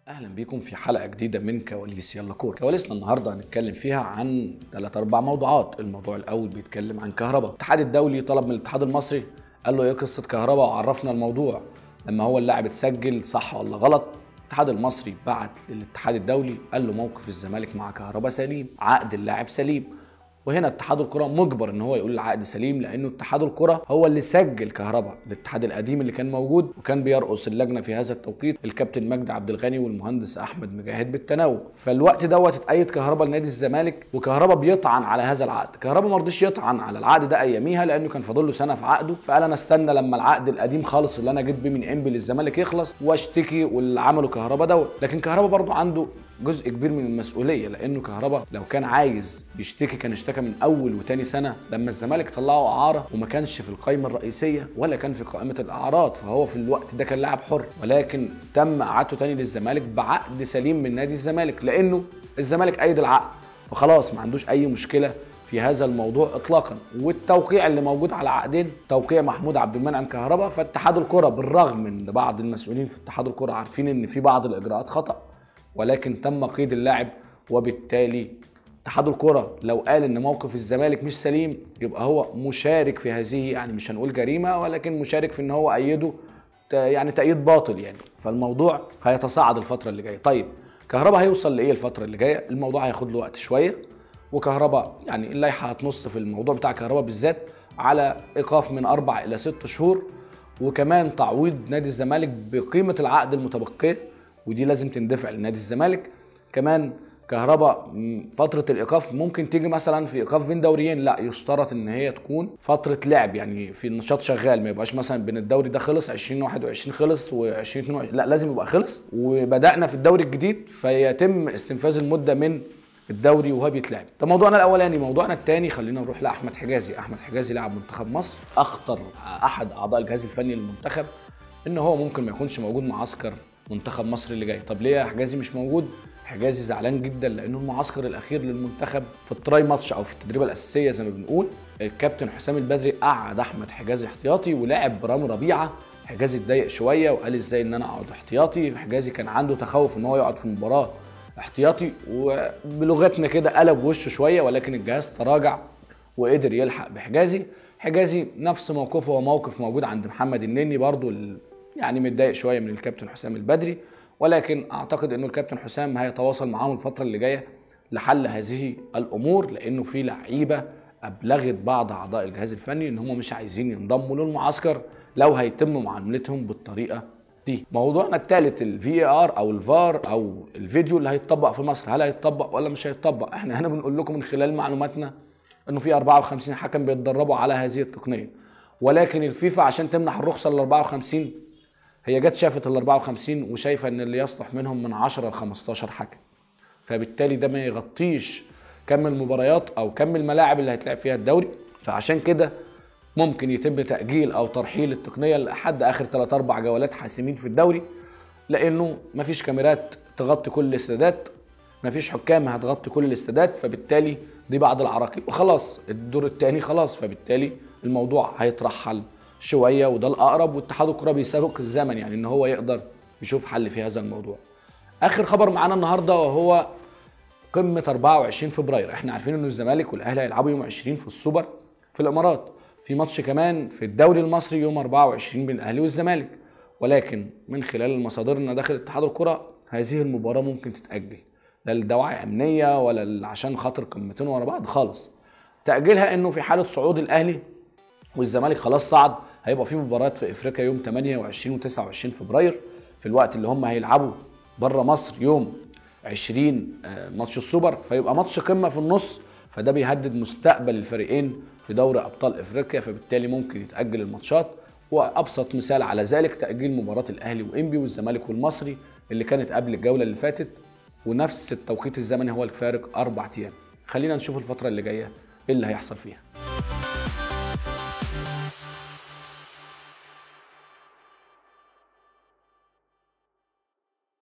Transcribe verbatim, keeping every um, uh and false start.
اهلا بيكم في حلقه جديده من كواليس يلا كوره. كواليسنا النهارده هنتكلم فيها عن ثلاث اربع موضوعات. الموضوع الاول بيتكلم عن كهربا. الاتحاد الدولي طلب من الاتحاد المصري، قال له ايه قصه كهربا وعرفنا الموضوع لما هو اللاعب اتسجل صح ولا غلط. الاتحاد المصري بعت للاتحاد الدولي قال له موقف الزمالك مع كهربا سليم، عقد اللاعب سليم. وهنا اتحاد الكره مجبر ان هو يقول العقد سليم، لانه اتحاد الكره هو اللي سجل كهربا. الاتحاد القديم اللي كان موجود وكان بيرقص اللجنه في هذا التوقيت الكابتن مجدي عبد الغني والمهندس احمد مجاهد بالتناوب. فالوقت دوت اتأيد كهربا لنادي الزمالك، وكهربا بيطعن على هذا العقد. كهربا ما رضيش يطعن على العقد ده اياميها لانه كان فاضل له سنه في عقده، فقال انا استنى لما العقد القديم خالص اللي انا جيت بيه من انبي للزمالك يخلص واشتكي واللي عمله كهربا دوت. لكن كهربا برضو عنده جزء كبير من المسؤوليه، لانه كهربا لو كان عايز يشتكي كان اشتكى من اول وتاني سنه لما الزمالك طلعه اعاره وما كانش في القائمه الرئيسيه ولا كان في قائمه الاعارات، فهو في الوقت ده كان لاعب حر. ولكن تم اعادته تاني للزمالك بعقد سليم من نادي الزمالك، لانه الزمالك ايد العقد فخلاص ما عندوش اي مشكله في هذا الموضوع اطلاقا. والتوقيع اللي موجود على عقدين توقيع محمود عبد المنعم كهربا. فاتحاد الكره بالرغم من بعض المسؤولين في اتحاد الكره عارفين ان في بعض الاجراءات خطا، ولكن تم قيد اللاعب. وبالتالي اتحاد الكره لو قال ان موقف الزمالك مش سليم يبقى هو مشارك في هذه، يعني مش هنقول جريمه ولكن مشارك في ان هو ايده يعني تأييد باطل يعني. فالموضوع هيتصاعد الفتره اللي جايه. طيب كهربا هيوصل لايه الفتره اللي جايه؟ الموضوع هياخد له وقت شويه، وكهربا يعني اللائحه هتنص في الموضوع بتاع كهربا بالذات على ايقاف من اربع الى ست شهور، وكمان تعويض نادي الزمالك بقيمه العقد المتبقيه، ودي لازم تندفع لنادي الزمالك. كمان كهربا فترة الإيقاف ممكن تيجي مثلا في إيقاف بين دوريين، لا يشترط إن هي تكون فترة لعب، يعني في النشاط شغال، ما يبقاش مثلا بين الدوري ده خلص عشرين واحد وعشرين خلص و20 اتنين وعشرين، لا لازم يبقى خلص وبدأنا في الدوري الجديد فيتم استنفاذ المدة من الدوري وهو بيتلعب. ده موضوعنا الأولاني. موضوعنا الثاني خلينا نروح لأحمد حجازي. أحمد حجازي لاعب منتخب مصر، أخطر أحد أعضاء الجهاز الفني للمنتخب إن هو ممكن ما يكونش موجود معسكر منتخب مصر اللي جاي. طب ليه يا حجازي مش موجود؟ حجازي زعلان جدا لانه المعسكر الاخير للمنتخب في التراي ماتش او في التدريبه الاساسيه زي ما بنقول الكابتن حسام البدري قعد احمد حجازي احتياطي ولعب برامي ربيعه. حجازي اتضايق شويه وقال ازاي ان انا اقعد احتياطي. حجازي كان عنده تخوف ان هو يقعد في المباراه احتياطي، وبلغتنا كده قلب وشه شويه، ولكن الجهاز تراجع وقدر يلحق بحجازي. حجازي نفس موقفه وموقف موجود عند محمد النني برضو، يعني متضايق شويه من الكابتن حسام البدري، ولكن اعتقد انه الكابتن حسام هيتواصل معاهم الفتره اللي جايه لحل هذه الامور، لانه في لعيبه ابلغت بعض اعضاء الجهاز الفني ان هم مش عايزين ينضموا للمعسكر لو هيتم معاملتهم بالطريقه دي. موضوعنا الثالث الفي ار او الفار او الفيديو اللي هيتطبق في مصر، هل هيتطبق ولا مش هيتطبق؟ احنا هنا بنقول لكم من خلال معلوماتنا انه في اربعة وخمسين حكم بيتدربوا على هذه التقنيه، ولكن الفيفا عشان تمنح الرخصه لل اربعة وخمسين هي جت شافت ال اربعة وخمسين وشايفه ان اللي يصلح منهم من عشرة ل خمستاشر حكم، فبالتالي ده ما يغطيش كم المباريات او كم الملاعب اللي هيتلعب فيها الدوري. فعشان كده ممكن يتم تأجيل او ترحيل التقنيه لحد اخر ثلاث اربع جولات حاسمين في الدوري، لانه مفيش كاميرات تغطي كل الاستادات، مفيش حكام هتغطي كل الاستادات، فبالتالي دي بعض العراقيل وخلاص الدور الثاني خلاص، فبالتالي الموضوع هيترحل شويه وده الاقرب. واتحاد الكره بيسابق الزمن يعني ان هو يقدر يشوف حل في هذا الموضوع. اخر خبر معانا النهارده وهو قمه اربعة وعشرين فبراير. احنا عارفين ان الزمالك والاهلي هيلعبوا يوم عشرين في السوبر في الامارات، في ماتش كمان في الدوري المصري يوم اربعة وعشرين بين الاهلي والزمالك، ولكن من خلال المصادرنا داخل اتحاد الكره هذه المباراه ممكن تتاجل، لا لدواعي امنيه ولا عشان خاطر قمتين ورا بعض خالص. تاجيلها انه في حاله صعود الاهلي والزمالك خلاص صعد هيبقى في مباريات في افريقيا يوم تمانية وعشرين وتسعة وعشرين فبراير، في الوقت اللي هم هيلعبوا بره مصر يوم عشرين ماتش السوبر، فيبقى ماتش قمه في النص، فده بيهدد مستقبل الفريقين في دوري ابطال افريقيا، فبالتالي ممكن يتاجل الماتشات. وابسط مثال على ذلك تاجيل مباراه الاهلي وانبي والزمالك والمصري اللي كانت قبل الجوله اللي فاتت، ونفس التوقيت الزمني هو الفارق اربع ايام. خلينا نشوف الفتره اللي جايه ايه اللي هيحصل فيها.